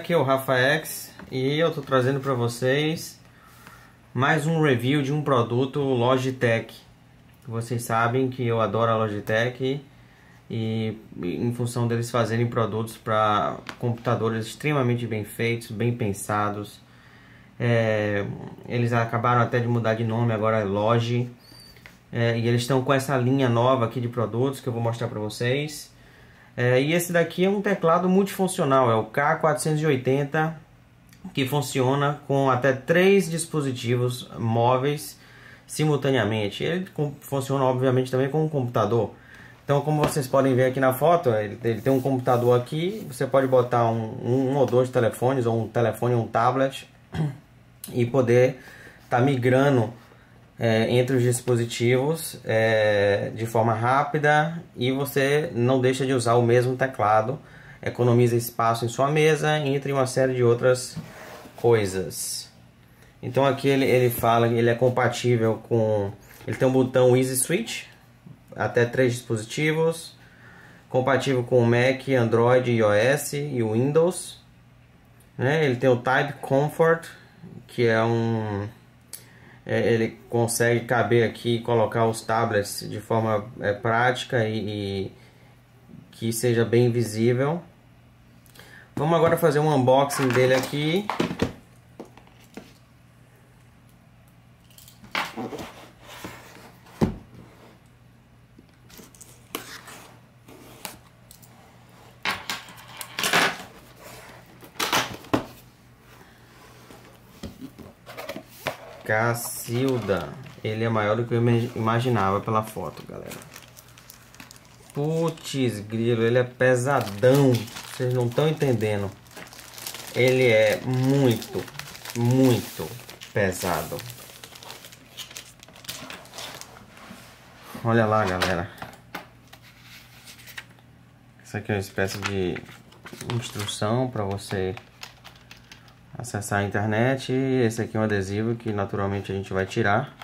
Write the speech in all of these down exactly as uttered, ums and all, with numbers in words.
aqui é o Rafaex e eu tô trazendo para vocês mais um review de um produto Logitech. Vocês sabem que eu adoro a Logitech e em função deles fazerem produtos para computadores extremamente bem feitos, bem pensados. É, eles acabaram até de mudar de nome, agora é Logi. É, e eles estão com essa linha nova aqui de produtos que eu vou mostrar para vocês. É, e esse daqui é um teclado multifuncional, é o K quatrocentos e oitenta, que funciona com até três dispositivos móveis simultaneamente. Ele funciona obviamente também com um computador. Então, como vocês podem ver aqui na foto, ele, ele tem um computador aqui, você pode botar um, um ou dois telefones, ou um telefone ou um tablet, e poder estar tá migrando É, entre os dispositivos é, de forma rápida, e você não deixa de usar o mesmo teclado, economiza espaço em sua mesa, entre uma série de outras coisas. Então aqui ele, ele fala que ele é compatível com... Ele tem um botão Easy Switch, até três dispositivos, compatível com o Mac, Android, iOS e o Windows, né? Ele tem o Type Comfort, que é um... É, ele consegue caber aqui e colocar os tablets de forma é, prática e, e que seja bem visível. Vamos agora fazer um unboxing dele aqui. Cacilda, ele é maior do que eu imaginava pela foto, galera. Putz, grilo, ele é pesadão. Vocês não estão entendendo. Ele é muito, muito pesado. Olha lá, galera. Isso aqui é uma espécie de instrução para você acessar a internet. Esse aqui é um adesivo que naturalmente a gente vai tirar.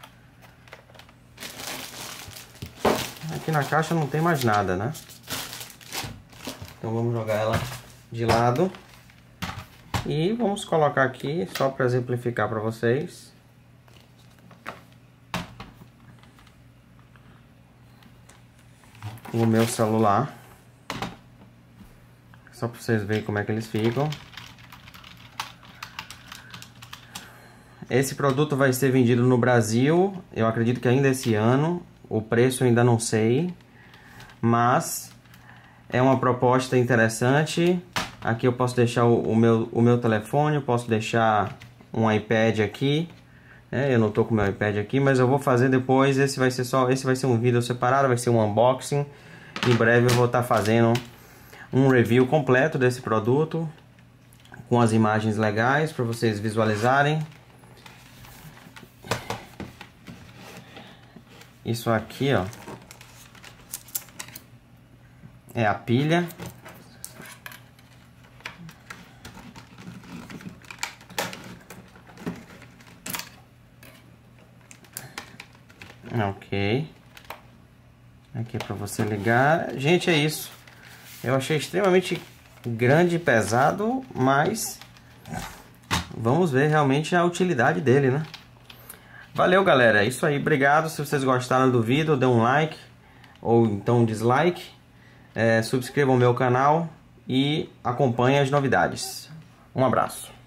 Aqui na caixa não tem mais nada, né? Então vamos jogar ela de lado e vamos colocar aqui só para exemplificar para vocês. O meu celular, só para vocês verem como é que eles ficam. Esse produto vai ser vendido no Brasil, eu acredito que ainda esse ano. O preço eu ainda não sei, mas é uma proposta interessante. Aqui eu posso deixar o, o, meu, o meu telefone, eu posso deixar um iPad aqui. É, eu não estou com o meu iPad aqui, mas eu vou fazer depois. Esse vai ser só, esse vai ser um vídeo separado, vai ser um unboxing. Em breve eu vou estar fazendo um review completo desse produto, com as imagens legais para vocês visualizarem. Isso aqui, ó, é a pilha. Ok. Aqui é para você ligar. Gente, é isso. Eu achei extremamente grande e pesado, mas vamos ver realmente a utilidade dele, né? Valeu, galera, é isso aí, obrigado. Se vocês gostaram do vídeo, dê um like ou então um dislike, é, subscrevam o meu canal e acompanhem as novidades. Um abraço.